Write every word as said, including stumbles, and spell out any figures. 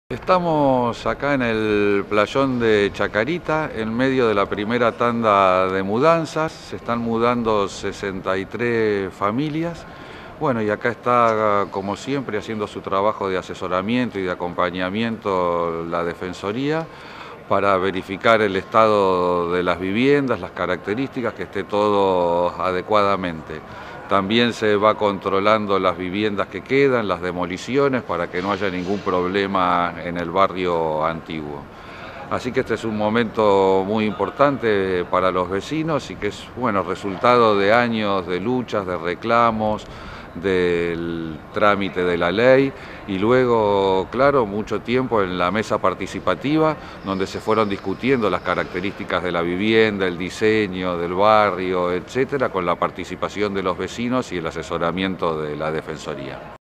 Estamos acá en el playón de Chacarita, en medio de la primera tanda de mudanzas. Se están mudando sesenta y tres familias. Bueno, y acá está, como siempre, haciendo su trabajo de asesoramiento y de acompañamiento la Defensoría para verificar el estado de las viviendas, las características, que esté todo adecuadamente. También se va controlando las viviendas que quedan, las demoliciones, para que no haya ningún problema en el barrio antiguo. Así que este es un momento muy importante para los vecinos y que es, bueno, resultado de años de luchas, de reclamos, del trámite de la ley y luego, claro, mucho tiempo en la mesa participativa donde se fueron discutiendo las características de la vivienda, el diseño del barrio, etcétera, con la participación de los vecinos y el asesoramiento de la Defensoría.